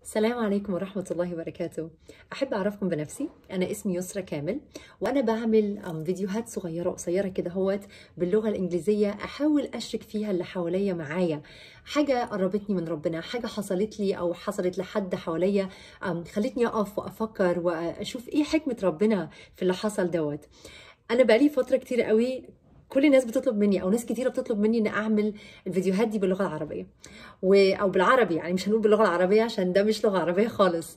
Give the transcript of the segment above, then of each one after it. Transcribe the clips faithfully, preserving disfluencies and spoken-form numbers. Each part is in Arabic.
السلام عليكم ورحمة الله وبركاته. أحب أعرفكم بنفسي، أنا اسمي يسرا كامل، وأنا بعمل فيديوهات صغيرة قصيرة كده هوت باللغة الإنجليزية، أحاول أشرك فيها اللي حواليا معايا، حاجة قربتني من ربنا، حاجة حصلت لي أو حصلت لحد حواليا خلتني أقف وأفكر وأشوف إيه حكمة ربنا في اللي حصل دوت. أنا بقالي فترة كتير قوي كل الناس بتطلب مني او ناس كتيره بتطلب مني ان اعمل الفيديوهات دي باللغه العربيه و... او بالعربي، يعني مش هنقول باللغه العربيه عشان ده مش لغه عربيه خالص.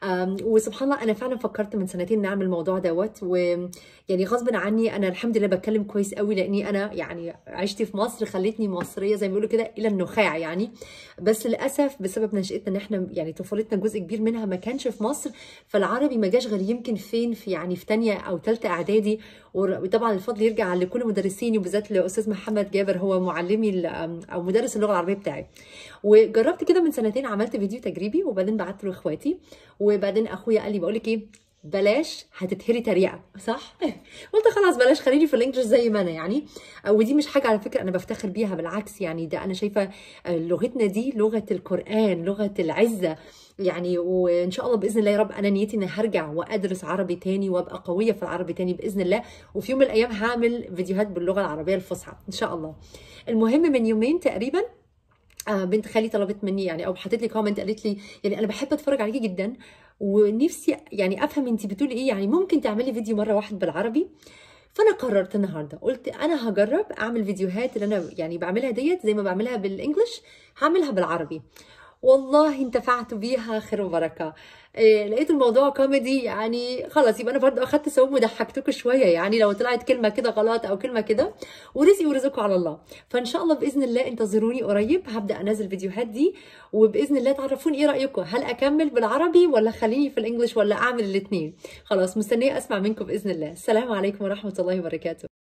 وسبحان الله انا فعلا فكرت من سنتين نعمل الموضوع دوت، ويعني غصب عني انا الحمد لله بتكلم كويس قوي، لاني انا يعني عشتي في مصر خلتني مصريه زي ما بيقولوا كده الى النخاع يعني. بس للاسف بسبب نشأتنا ان احنا يعني طفولتنا جزء كبير منها ما كانش في مصر، فالعربي ما جاش غير يمكن فين في يعني في ثانيه او ثالثه اعدادي. وطبعا الفضل يرجع لكل مدرسيني وبالذات لاستاذ محمد جابر، هو معلمي او مدرس اللغه العربيه بتاعي. وجربت كده من سنتين، عملت فيديو تجريبي وبعدين بعت له اخواتي، وبعدين اخويا قال لي بقول لك ايه، بلاش هتتهري تريقه صح. قلت خلاص بلاش، خليني في الانجليش زي ما انا يعني. ودي مش حاجه على فكره انا بفتخر بيها، بالعكس يعني ده انا شايفه لغتنا دي لغه القران، لغه العزه يعني. وان شاء الله باذن الله يا رب انا نيتي اني هرجع وادرس عربي تاني وابقى قويه في العربي تاني باذن الله، وفي يوم من الايام هعمل فيديوهات باللغه العربيه الفصحى ان شاء الله. المهم من يومين تقريبا آه بنت خالي طلبت مني يعني، او حطت لي كومنت قالت لي يعني انا بحب اتفرج عليكي جدا ونفسي يعني افهم انت بتقولي ايه، يعني ممكن تعملي فيديو مره واحده بالعربي. فانا قررت النهارده قلت انا هجرب اعمل فيديوهات اللي انا يعني بعملها ديت زي ما بعملها بالانجلش هعملها بالعربي. والله انتفعت بيها خير وبركه. إيه لقيت الموضوع كوميدي يعني، خلاص يبقى انا برضو اخدت ثواب وضحكتكم شويه يعني لو طلعت كلمه كده غلط او كلمه كده، ورزقي ورزقكم على الله. فان شاء الله باذن الله انتظروني قريب، هبدا انزل فيديوهات دي، وباذن الله تعرفوني ايه رايكم، هل اكمل بالعربي ولا خليني في الانجليش ولا اعمل الاثنين. خلاص مستنيه اسمع منكم باذن الله. السلام عليكم ورحمه الله وبركاته.